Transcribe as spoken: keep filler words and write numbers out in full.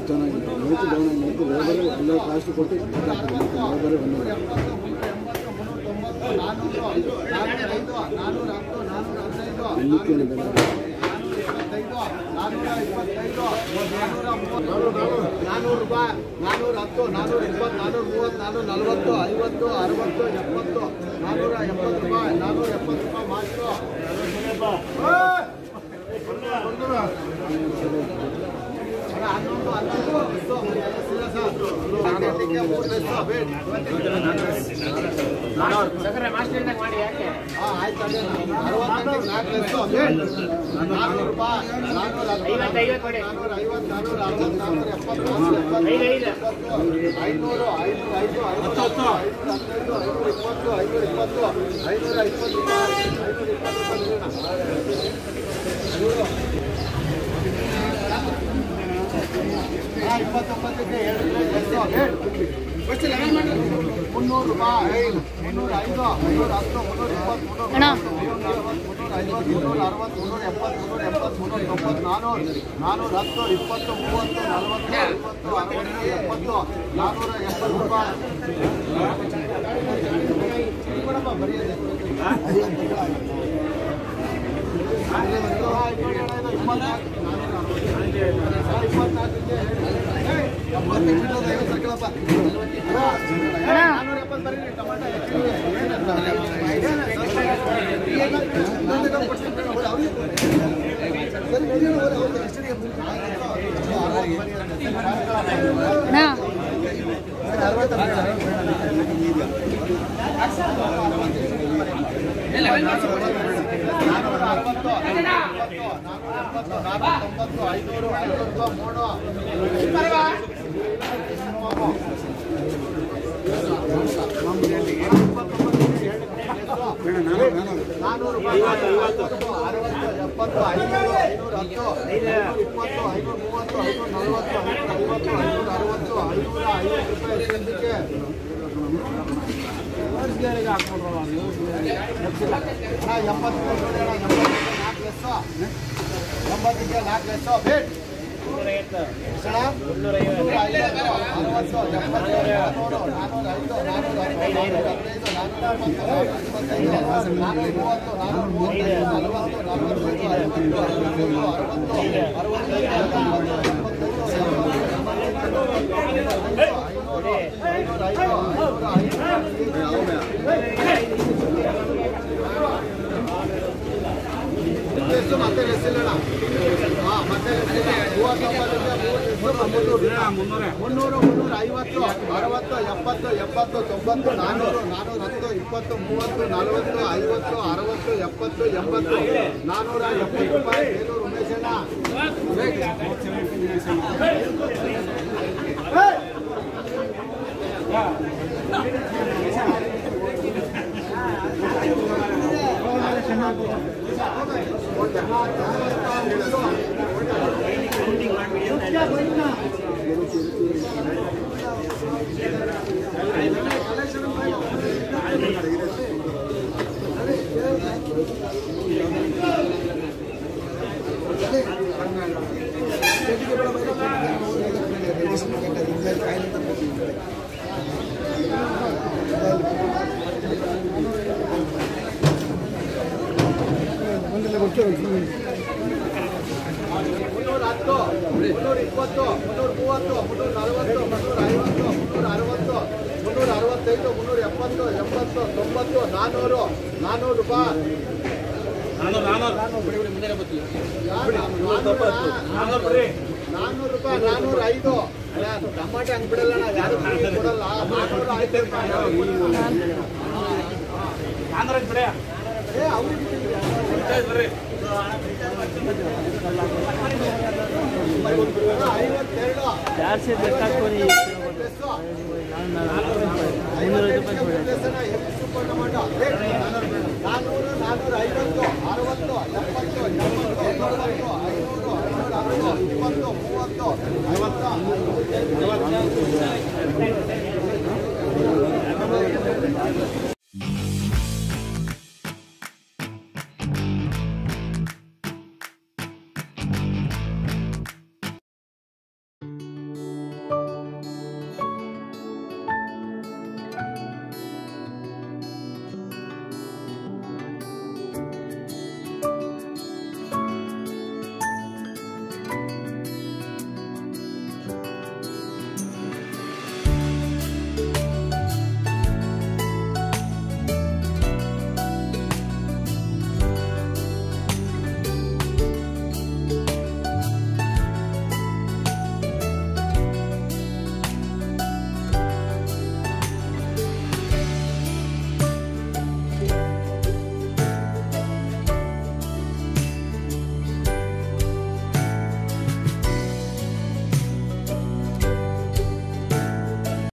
ಚೆನ್ನಾಗಿದೆ rate down ಆಗಿತ್ತು labour ಎಲ್ಲ ಕಾಸ್ಟ್ ಕೊಟ್ಟು ಲೇಬರ್ ಬಂದಿದೆ ಇನ್ನಿಕ್ಕೇನು ಬೇಡ ನಾನೂರು ರೂಪಾಯಿ ನಾನೂರ ಹತ್ತು ನಾನೂರ ಇಪ್ಪತ್ತು ನಾನೂರ ಮೂವತ್ತು ನಾನೂರ ನಲವತ್ತು ಐವತ್ತು ಅರವತ್ತು ಎಪ್ಪತ್ತು ನಾನೂರ ಎಪ್ಪತ್ತು ರೂಪಾಯಿ ನಾನೂರ ಎಪ್ಪತ್ತು ರೂಪಾಯಿ ಮಾಸ್ಟ್ರು ಹನ್ನೊಂದು ಹನ್ನೊಂದು ಸಕ್ಕರೆ ಮಾಸ್ಟರ್ ಮಾಡಿ ಯಾಕೆ ಆಯ್ತು ಅರವತ್ತೆಂಟು ನಾಲ್ಕು ನಾನ್ನೂರು ರೂಪಾಯಿ ನಾನ್ನೂರ ಐವತ್ತು ನಾನ್ನೂರ ಐವತ್ತು ನಾನ್ನೂರ ಅರವತ್ತು ನಾನ್ನೂರ ಎಪ್ಪತ್ತು ಎಪ್ಪತ್ತು ಐನೂರು ಐನೂರ ಐದು ಐನೂರ ಹತ್ತು ಐನೂರ ಹದಿನೈದು ಐನೂರ ಇಪ್ಪತ್ತು ಐನೂರ ಇಪ್ಪತ್ತು ಐನೂರ ಇಪ್ಪತ್ತು ರೂಪಾಯಿ ಐನೂರ ಇಪ್ಪತ್ತು ಇಪ್ಪತ್ತೊಂಬತ್ತಕ್ಕೆ ಮುನ್ನೂರು ರೂಪಾಯಿ ಮುನ್ನೂರ ಐದು ಮುನ್ನೂರ ಹತ್ತು ಮುನ್ನೂರ ಇಪ್ಪತ್ತು ಮುನ್ನೂರ ಮುನ್ನೂರ ಐವತ್ತು ಮುನ್ನೂರ ಅರವತ್ತು ಮುನ್ನೂರ ಎಪ್ಪತ್ತು ಮುನ್ನೂರ ಎಂಬತ್ತು ಮುನ್ನೂರ ತೊಂಬತ್ತು ನಾನ್ನೂರು ನಾನ್ನೂರ ಹತ್ತು ಇಪ್ಪತ್ತು ಮೂವತ್ತು ನಲವತ್ತು ಐವತ್ತು ಅರವತ್ತು ಎಪ್ಪತ್ತು ನಾನ್ನೂರ ಎಪ್ಪತ್ತು ರೂಪಾಯಿ ಬರೆಯದೆ ನಾನ್ನೂರ ಎಪ್ಪತ್ತು ಬರೀ ಟೊಮಾಟೊ ನಾನ್ನೂರ ಅರವತ್ತು ನಾನ್ನೂರ ತೊಂಬತ್ತು ಐನೂರು ಐನೂರು ಮೂರು ನಾನ್ನೂರು ಅರವತ್ತು ಎಪ್ಪತ್ತು ಐನೂರು ಐನೂರ ಹತ್ತು ಐನೂರ ಇಪ್ಪತ್ತು ಐನೂರ ಮೂವತ್ತು ಐನೂರ ನಲವತ್ತು ಐನೂರ ಐವತ್ತು ಐನೂರ ಅರವತ್ತು ಐನೂರ ಐವತ್ತು ರೂಪಾಯಿ ಸದ್ಯಕ್ಕೆ ಎಂಬತ್ತು ನಾಲ್ಕು ಲಕ್ಷ ಎಂಬತ್ತಕ್ಕೆ ನಾಲ್ಕು ಲಕ್ಷ ಬೇಟ್ ಮುನ್ನೂರ ಐವತ್ತು ಅರವತ್ತು ಎಪ್ಪತ್ತು ನಾನ್ನೂರು ನಾನ್ನೂರ ಐದು ನಾನ್ನೂರ ಹದಿನೈದು ಹದಿನೈದು ನಾನ್ನೂರ ಇಪ್ಪತ್ತೈದು ನಾನ್ನೂರ ಮೂವತ್ತು ನಾನ್ನೂರ ಮೂವತ್ತೈದು ನಲವತ್ತು ನಲವತ್ತೈದು ಐವತ್ತು ಅರವತ್ತು ಅರವತ್ತೈದು ಐನೂರ ಐದು ಐನೂರ ಐದು ಮತ್ತೆ ಲೆಸ್ಸಿಲ್ಲ ಹಾಂ ಮತ್ತೆ ಮುನ್ನೂರು ಮುನ್ನೂರ ಐವತ್ತು ಅರವತ್ತು ಎಪ್ಪತ್ತು ಎಪ್ಪತ್ತು ತೊಂಬತ್ತು ನಾನ್ನೂರು ನಾನ್ನೂರ ಹತ್ತು ಇಪ್ಪತ್ತು ಮೂವತ್ತು ನಲವತ್ತು ಐವತ್ತು ಅರವತ್ತು ಎಪ್ಪತ್ತು ಎಂಬತ್ತು ನಾನ್ನೂರ ಎಪ್ಪತ್ತು ರೂಪಾಯಿ ಬೇಲೂರು ಉಮೇಶಣ್ಣ ಮುನ್ನೂರ ಹತ್ತು ಮುನ್ನೂರ ಇಪ್ಪತ್ತು ಮುನ್ನೂರ ಮೂವತ್ತು ಮುನ್ನೂರ ನಲವತ್ತು ಮುನ್ನೂರ ಐವತ್ತು ಮುನ್ನೂರ ಅರವತ್ತು ಮುನ್ನೂರ ಅರವತ್ತೈದು ಮುನ್ನೂರ ಎಪ್ಪತ್ತು ಎಂಬತ್ತು ತೊಂಬತ್ತು ನಾನ್ನೂರು ನಾನ್ನೂರು ರೂಪಾಯಿ ನಾನ್ನೂರು ರೂಪಾಯಿ ನಾನ್ನೂರ ಐದು ಟಮಾಟೆ ಹಂಗೆ ಬಿಡಲ್ಲ ಯಾರು ಕೊಡಲ್ಲ ನಾನ್ನೂರ ಆಯ್ತು ಏ ಅವ್ರಿಗೆ ಐವತ್ತೆರಡು ಜಾಸ್ತಿ ಬೇಕಾಗ್ತದೆ ನಾನ್ನೂರು ನಾನ್ನೂರ ಐವತ್ತು ಅರವತ್ತು ಎಪ್ಪತ್ತು ಎಂಬತ್ತು ತೊಂಬತ್ತು ಐನೂರು ಐನೂರ ಅರವತ್ತು ಇಪ್ಪತ್ತು ಮೂವತ್ತು ಐವತ್ತು